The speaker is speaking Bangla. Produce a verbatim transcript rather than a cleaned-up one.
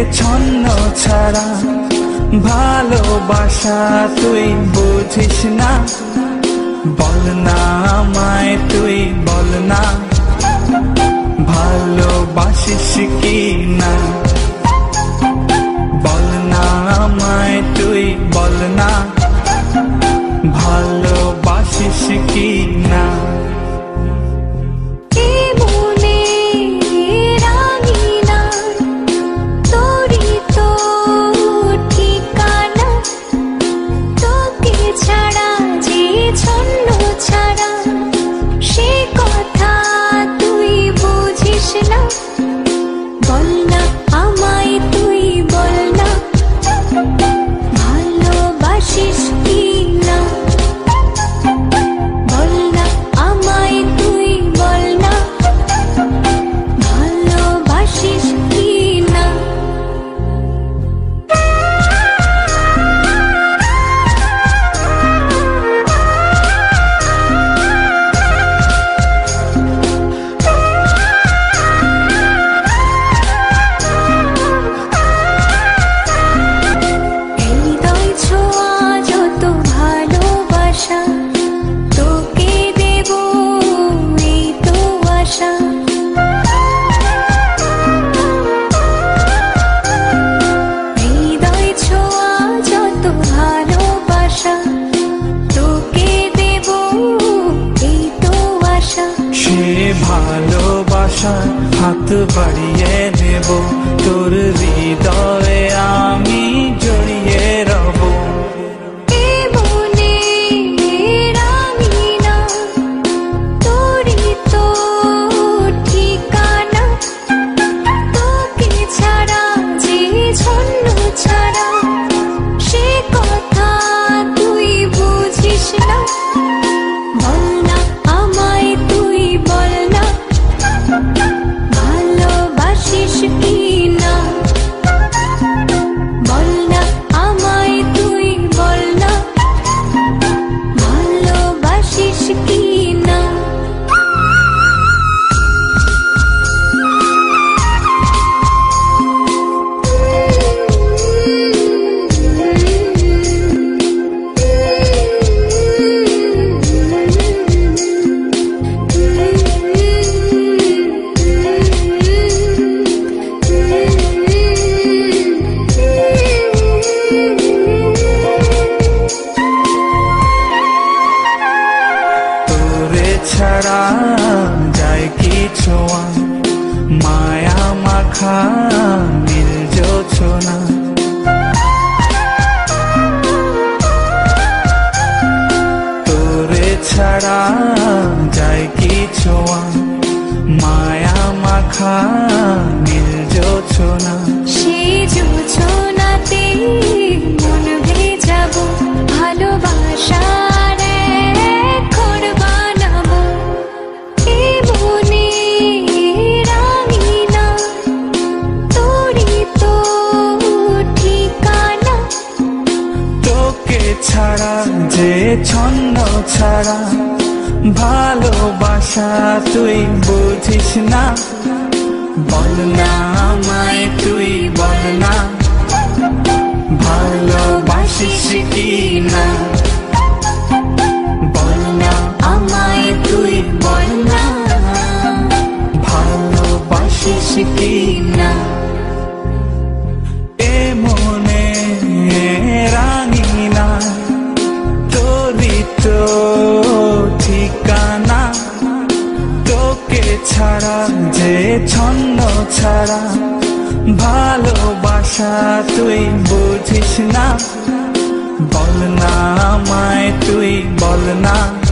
ছন্ন ছাড়া ভালোবাসা তুই বুঝিস না। বল না আমায় তুই বল না ভালোবাসিস কি না। বল না আমায় তুই বল না ভালোবাসিস কি না। ভালোবাসার হাত বাড়িয়ে নেব তোর হৃদয়ে আমি জড়িয়ে রব। ছাড়া যায় কি ছোঁয়া মায়া মাখা নীল জোছনা। তোরে ছাড়া যায় কি ছোঁয়া মায়া মাখা নীল জোছনা। সেই জোছনাতে মন ভেজাবো ভালোবাসা ছাড়া যে ছন্ন ছাড়া ভালোবাসা তুই বুঝিস না। বল না আমায় তুই বল না ভালোবাসিস কি না। বল না আমায় তুই বল না ভালোবাসিস কি না। এ মনে রাঙি না তোরই তো ঠিকানা। তোকে ছাড়া যে ছন্ন ছাড়া ভালোবাসা তুই বুঝিস না। বল না আমায় তুই বল না